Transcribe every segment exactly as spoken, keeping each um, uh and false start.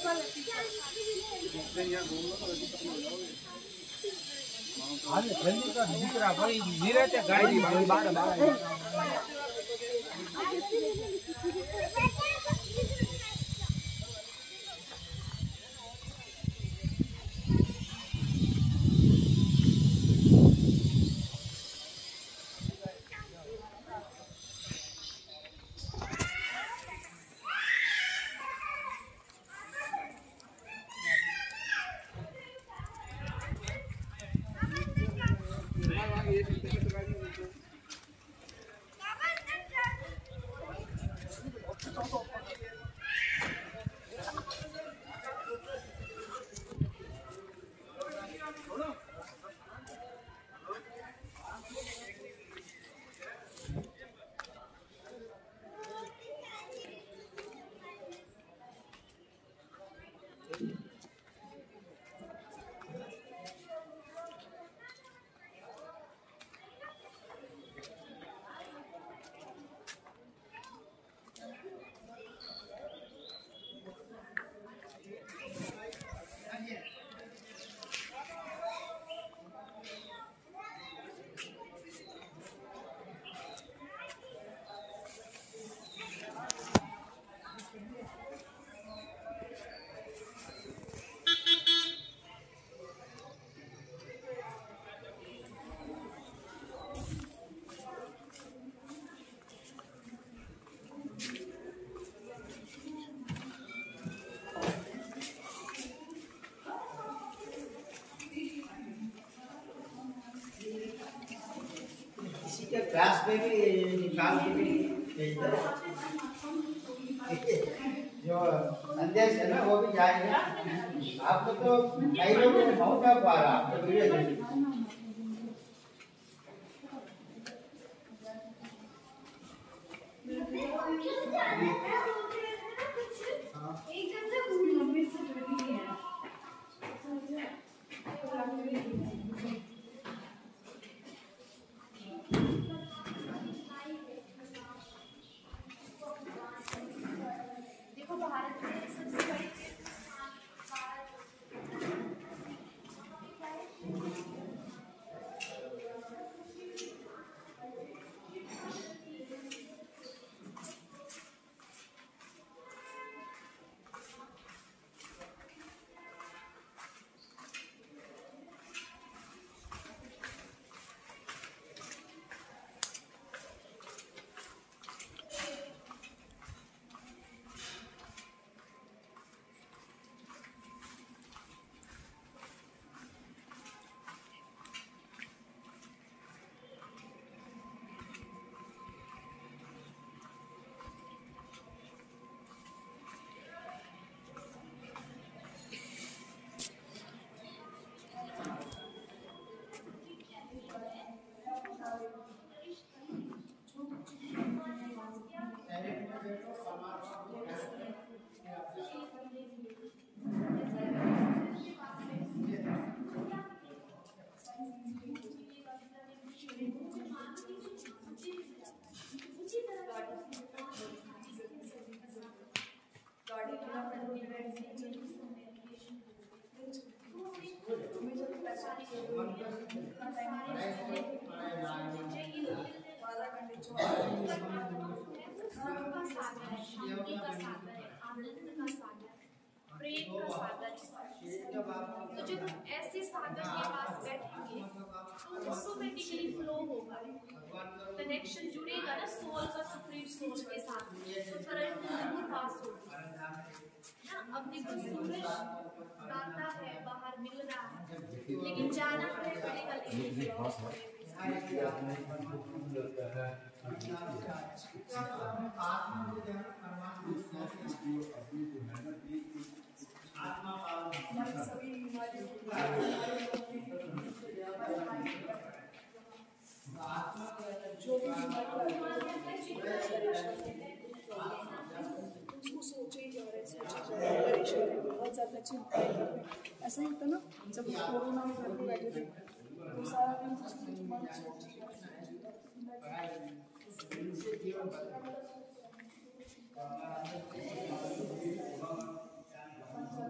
हाल जल्दी का दिखरा भाई धीरे से गाड़ी बाहर बाहर क्लास में भी निकाल के भी भेजता है जो अंदेश है ना वो भी जाएगा। आप लोग तो कई लोग बहुत आप आ रहा आप तो वीडियो देखिए एकदम से पूरी लंबी से जुड़ी है। देखो भारत में सबसे बड़ी तो जब ऐसे सागर के पास बैठेंगे तो ऑटोमेटिकली फ्लो होगा, कनेक्शन जुड़ेगा ना सोल का सुप्रीम सोल के साथ, तो करंट जरूर पास होगा ना। अब देखो सूरज आता है बाहर मिल रहा है लेकिन जाना हमें पड़ेगा जो भी उसको सोचे ही जा रहे हैं, सोचे जा रहे हैं, परेशान है, बहुत ज़्यादा चिंता है। ऐसा ही था ना जब कोरोना में घर पे बैठे थे तो सारा दिन कुछ कुछ मन सोच ही रहे थे।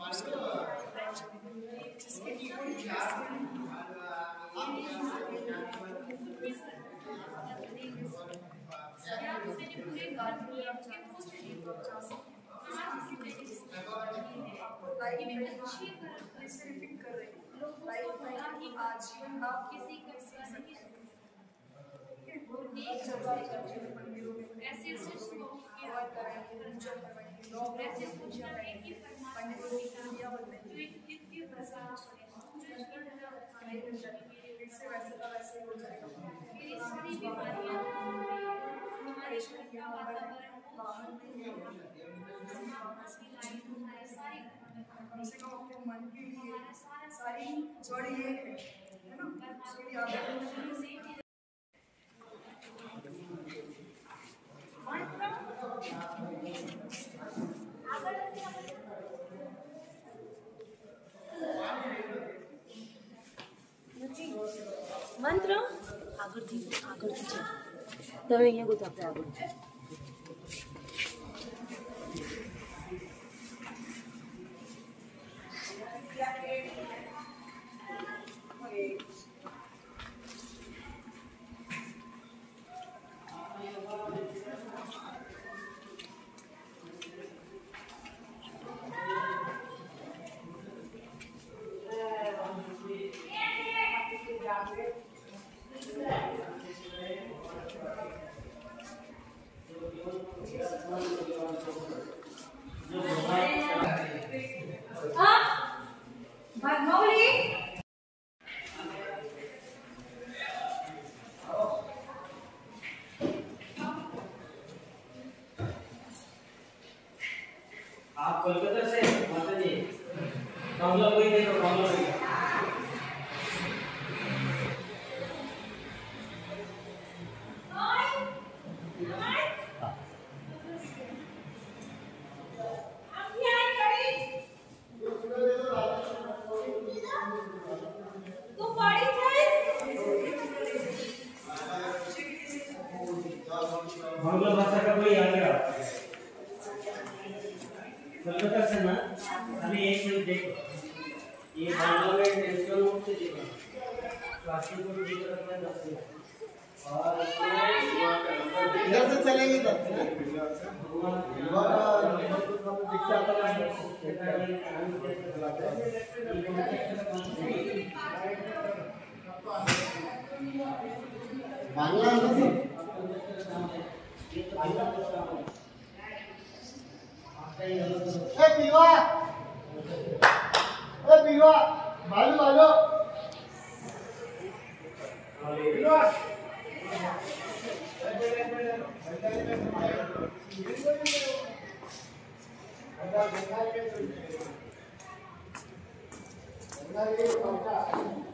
जिसके पूरी आज आप किसी का मंदिरों में ऐसे ऐसे सोचना है कि पंडितों की पूजा बनने जो एक दिव्य प्रसाद से वैसे का वैसे हो जाएगा। ये सारी बीमारियां हमारे शरीर का वातावरण बाहर में सारी कम से कम अपने मन के लिए सारी जड़ ये है ना उसकी आदत મંત્ર આગળથી આગળથી છે તમે અહીંયા ગોતો આપણે આગળ आप कोलकाता से माता जी कमला कोई देखो कमला कोई बांग्ला भाषा का कोई आ गया कोलकाता से ना अभी एक मिनट देखो ये बांग्ला में नेचुरल मोड से देखो क्लासिक को भी देखो अपने दस और इधर से चलेंगे तो बांग्ला में ए पीवा ए पीवा बालू बालू पीवा अंदर देखा के